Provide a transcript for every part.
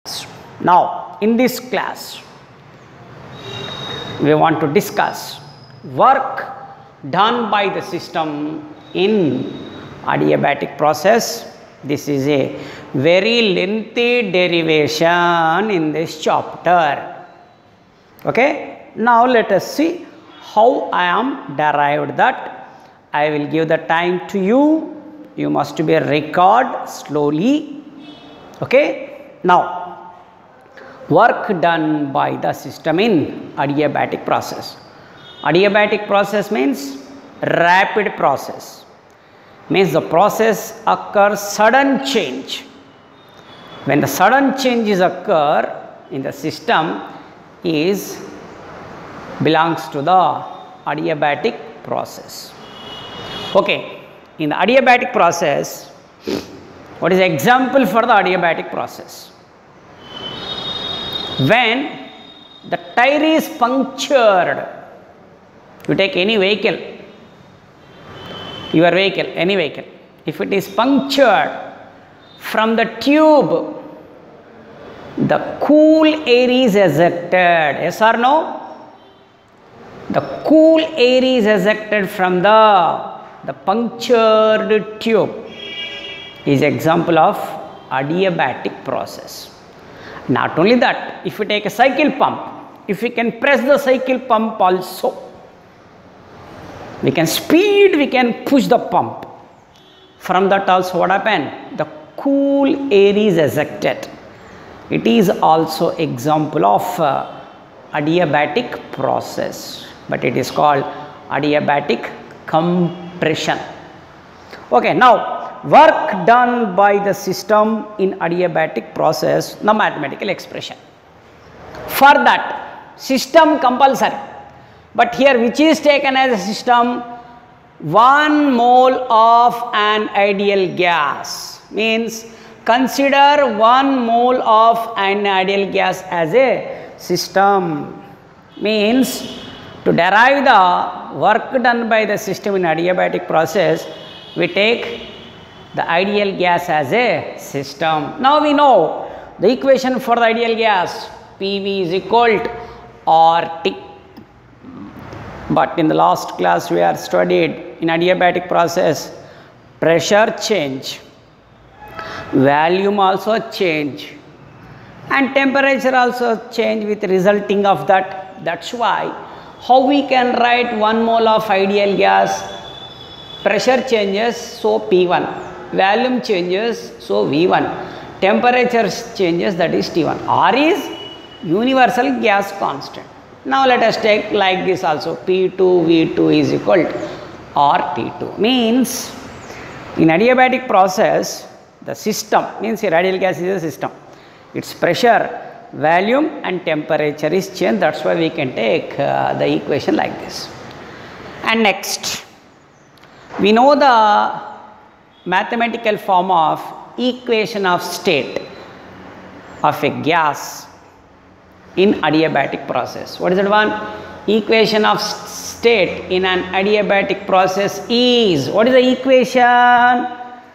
Now, in this class, we want to discuss work done by the system in adiabatic process. This is a very lengthy derivation in this chapter. Okay. Now, let us see how I am derived that. I will give the time to you. You must be record slowly. Okay. Now, work done by the system in adiabatic process. Adiabatic process means rapid process. Means the process occurs sudden change. When the sudden changes occur in the system belongs to the adiabatic process. Okay, in the adiabatic process, what is the example for the adiabatic process? When the tire is punctured, you take any vehicle, your vehicle, any vehicle, if it is punctured, from the tube, the cool air is ejected, yes or no? The cool air is ejected from the punctured tube is example of adiabatic process. Not only that, if you take a cycle pump, if we can press the cycle pump also, we can push the pump. From that also what happened? The cool air is ejected. It is also example of adiabatic process, but it is called adiabatic compression. Okay, now work done by the system in adiabatic process, the mathematical expression. For that, system compulsory. But here which is taken as a system? 1 mole of an ideal gas. Means consider 1 mole of an ideal gas as a system. Means to derive the work done by the system in adiabatic process, we take the ideal gas as a system. Now we know the equation for the ideal gas, PV is equal to RT. But in the last class we are studied in adiabatic process, pressure change, volume also change, and temperature also change with resulting of that. That's why how we can write 1 mole of ideal gas, pressure changes, so P1, volume changes, so V1, temperature changes, that is T1. R is universal gas constant. Now let us take like this also, P2 V2 is equal to RT2. Means in adiabatic process, the system, means here ideal gas is a system, its pressure, volume and temperature is changed. That's why we can take the equation like this. And next, we know the mathematical form of equation of state of a gas in adiabatic process. What is that one? Equation of state in an adiabatic process is, what is the equation?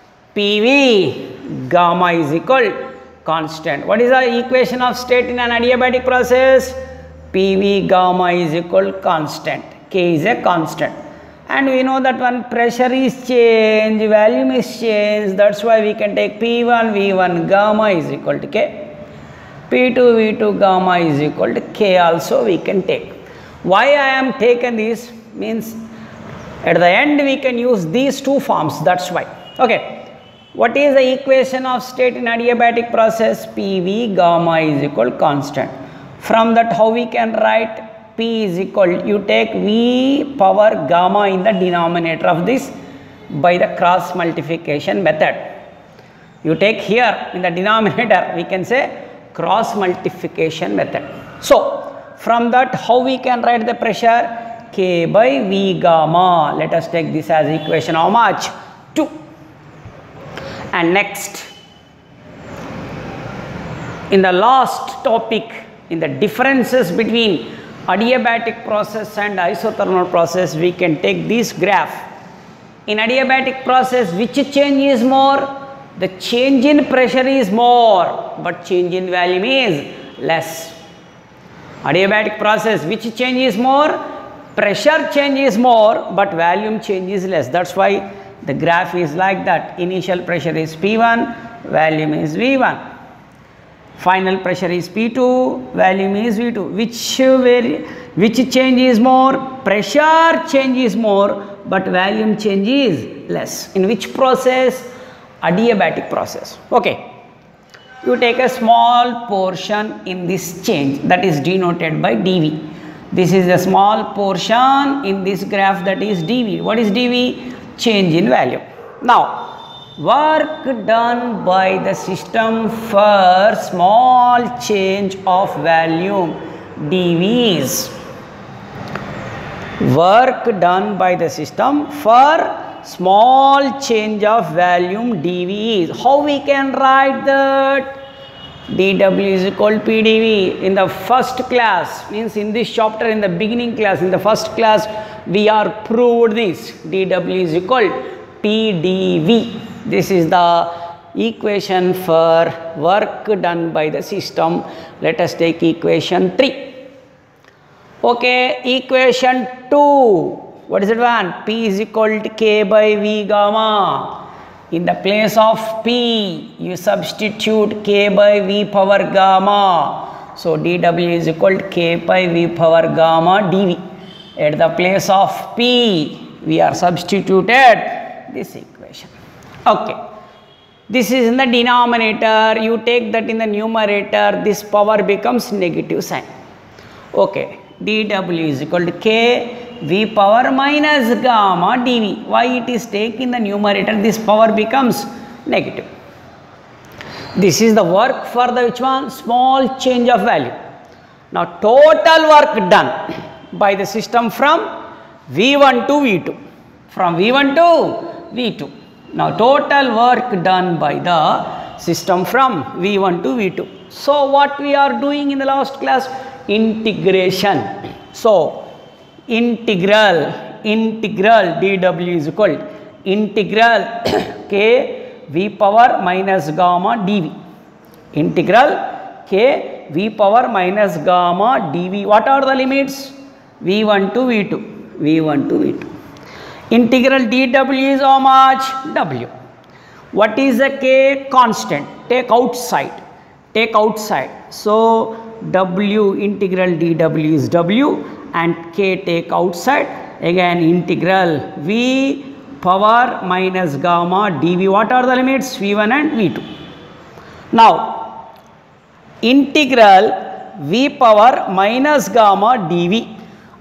PV gamma is equal constant. What is the equation of state in an adiabatic process? PV gamma is equal constant. K is a constant. And we know that one pressure is changed, volume is changed. That's why we can take P1 V1 gamma is equal to K. P2 V2 gamma is equal to K also we can take. Why I am taken this? Means at the end we can use these two forms, that's why. Okay. What is the equation of state in adiabatic process? PV gamma is equal constant. From that how we can write? P is equal, you take V power gamma in the denominator of this by the cross multiplication method. You take here in the denominator, we can say cross multiplication method. So from that how we can write the pressure? K by V gamma. Let us take this as equation how much? 2. And next, in the last topic, in the differences between adiabatic process and isothermal process, we can take this graph. In adiabatic process, which change is more? The change in pressure is more, but change in volume is less. Adiabatic process, which change is more? Pressure change is more, but volume change is less. That's why the graph is like that. Initial pressure is P1, volume is V1. Final pressure is P2, volume is V2. Which change is more? Pressure change is more, but volume change is less. In which process? Adiabatic process. Okay. You take a small portion in this change, that is denoted by dV. This is a small portion in this graph, that is dV. What is dV? Change in volume. Now, work done by the system for small change of volume dV is. Work done by the system for small change of volume dV is. How we can write that? dW is equal to PdV. In the first class, means in this chapter, in the beginning class, in the first class, we are proved this. dW is equal to PdV. This is the equation for work done by the system. Let us take equation 3. Okay, equation 2. What is it one? P is equal to K by V gamma. In the place of P, you substitute K by V power gamma. So, dW is equal to K by V power gamma dV. At the place of P, we are substituted this equation. Okay. This is in the denominator. You take that in the numerator. This power becomes negative sign. Okay. dW is equal to K V power minus gamma dV. Why it is taken in the numerator? This power becomes negative. This is the work for the which one? Small change of value. Now, total work done by the system from V1 to V2. From V1 to V2. Now, total work done by the system from V1 to V2. So, what we are doing in the last class? Integration. So, integral dW is equal to integral K V power minus gamma dV. Integral K V power minus gamma dV. What are the limits? V1 to V2. V1 to V2. Integral dW is how much? W. What is the K? Constant. Take outside. Take outside. So, W integral dW is W and K take outside. Again integral V power minus gamma dV. What are the limits? V1 and V2. Now, integral V power minus gamma dV.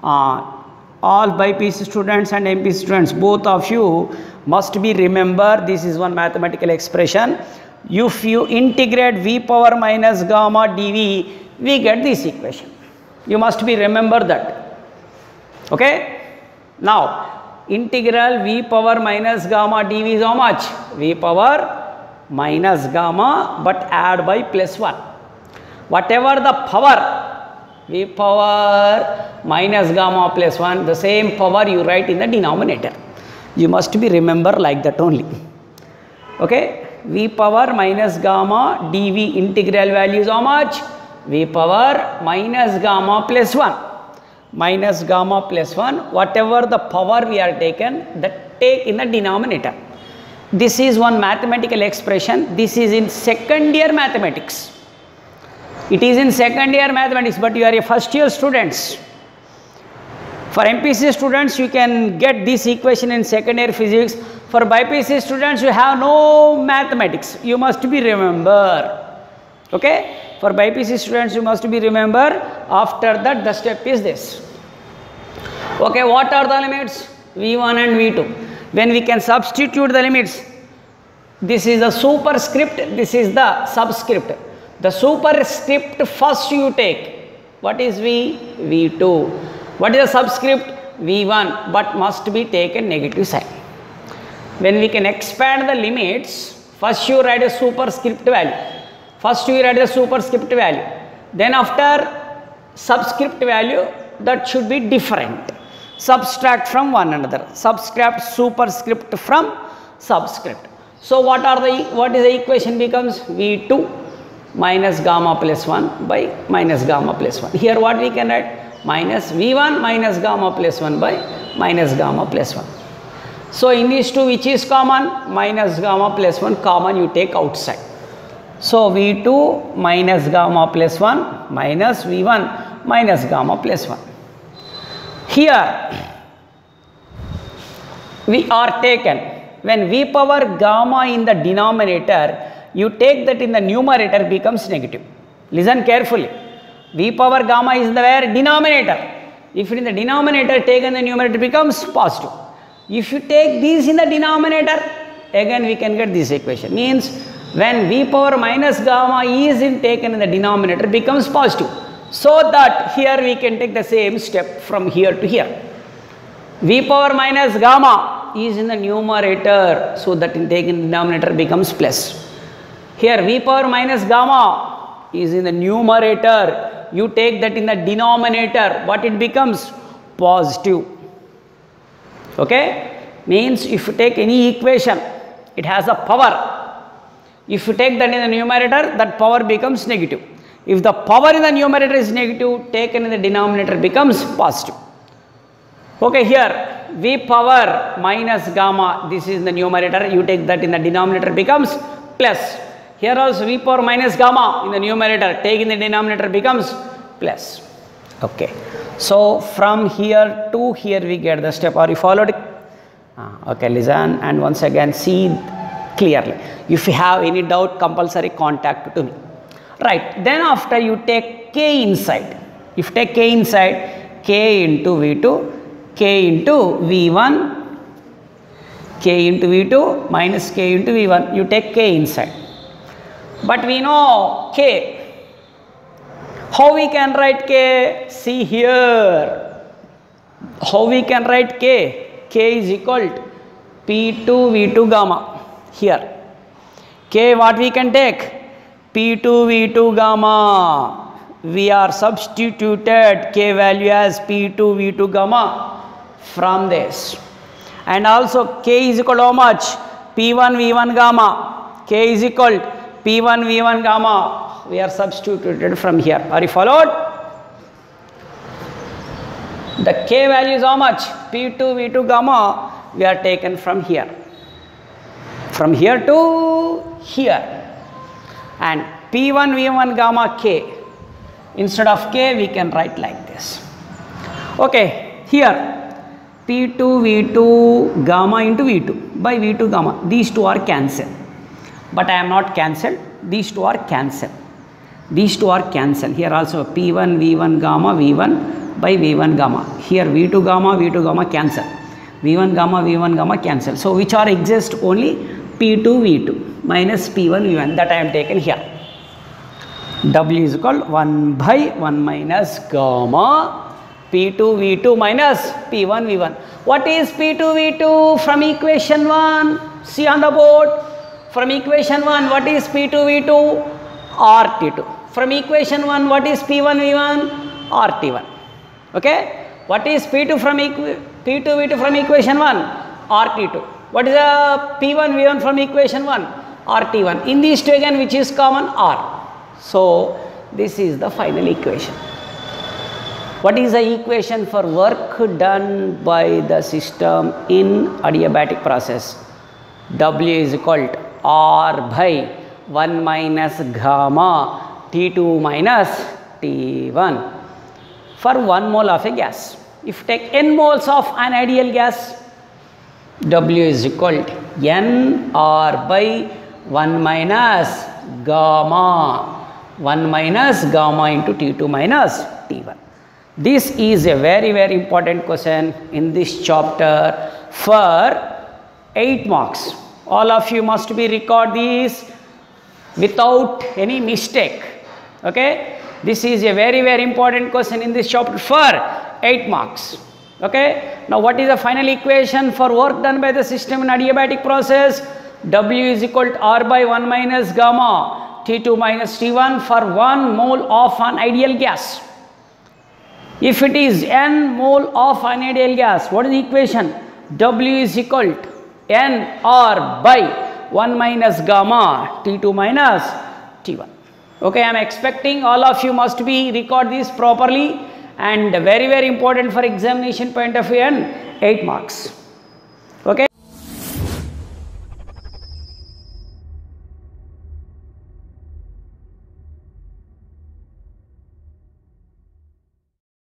All BPC students and MPC students, both of you must be remember, this is one mathematical expression. If you integrate V power minus gamma dV, we get this equation. You must be remember that. Okay. Now, integral V power minus gamma dV is how much? V power minus gamma, but add by plus 1. Whatever the power, V power minus gamma plus 1, the same power you write in the denominator. You must be remember like that only. Okay. V power minus gamma dV integral value is how much? V power minus gamma plus 1. Minus gamma plus 1. Whatever the power we are taken, that take in the denominator. This is one mathematical expression. This is in second year mathematics. It is in second year mathematics, but you are a first year students. For MPC students, you can get this equation in second year physics. For BPC students, you have no mathematics. You must be remember. Okay. For BPC students, you must be remember. After that, the step is this. Okay. What are the limits? V1 and V2. When we can substitute the limits, this is the superscript, this is the subscript. The superscript first you take. What is V? V2. What is the subscript? V1, but must be taken negative sign. When we can expand the limits, first you write a superscript value. First you write the superscript value. Then after subscript value, that should be different. Subtract from one another. Subtract superscript from subscript. So what is the equation becomes? V2 minus gamma plus 1 by minus gamma plus 1. Here what we can write? Minus V1 minus gamma plus 1 by minus gamma plus 1. So in these two, which is common? Minus gamma plus 1 common you take outside. So V2 minus gamma plus 1 minus V1 minus gamma plus 1. Here we are taken, when V power gamma in the denominator, you take that in the numerator becomes negative. Listen carefully. V power gamma is in the where? Denominator. If it in the denominator, taken the numerator becomes positive. If you take these in the denominator, again we can get this equation. Means when V power minus gamma is taken in the denominator becomes positive. So that here we can take the same step from here to here. V power minus gamma is in the numerator, so that in taken denominator becomes plus. Here V power minus gamma is in the numerator, you take that in the denominator, what it becomes? Positive. Okay? Means if you take any equation, it has a power. If you take that in the numerator, that power becomes negative. If the power in the numerator is negative, taken in the denominator becomes positive. Okay, here V power minus gamma, this is in the numerator, you take that in the denominator becomes plus. Here also V power minus gamma in the numerator, take in the denominator becomes plus. Okay. So from here to here we get the step. Are you followed? Okay, listen and once again see clearly. If you have any doubt, compulsory contact to me. Right. Then after you take K inside. If you take K inside, K into V2, K into V1, K into V2 minus K into V1. You take K inside. But we know K. How we can write K? See here. How we can write K? K is equal to P2 V2 gamma. Here. K what we can take? P2 V2 gamma. We are substituted K value as P2 V2 gamma from this. And also K is equal to how much? P1 V1 gamma. K is equal to P1 V1 gamma, we are substituted from here. Are you followed? The K value is how much? P2 V2 gamma, we are taken from here. From here to here. And P1 V1 gamma K. Instead of K, we can write like this. Okay, here P2 V2 gamma into V2 by V2 gamma. These two are cancelled. But I am not cancelled. These two are cancelled. These two are cancelled. Here also P1 V1 gamma V1 by V1 gamma. Here V2 gamma cancel. V1 gamma cancel. So which are exist? Only P2 V2 minus P1 V1. That I am taken here. W is equal 1 by 1 minus gamma P2 V2 minus P1 V1. What is P2 V2 from equation 1? See on the board. From equation 1, what is P2 V2? RT2. From equation 1, what is P1 V1? RT1. Okay? What is P2 from P2 V2 from equation 1? RT2. What is the P1 V1 from equation 1? RT1. In these two again, which is common? R. So this is the final equation. What is the equation for work done by the system in adiabatic process? W is equal to R by 1 minus gamma T2 minus T1 for 1 mole of a gas. If you take n moles of an ideal gas, W is equal to N R by 1 minus gamma into T2 minus T1. This is a very, very important question in this chapter for 8 marks. All of you must be record this without any mistake. Okay? This is a very, very important question in this chapter for 8 marks. Okay? Now, what is the final equation for work done by the system in adiabatic process? W is equal to R by 1 minus gamma T2 minus T1 for 1 mole of an ideal gas. If it is n mole of an ideal gas, what is the equation? W is equal to N R by 1 minus gamma T2 minus T1. Okay, I am expecting all of you must be record this properly, and very important for examination point of view, and 8 marks.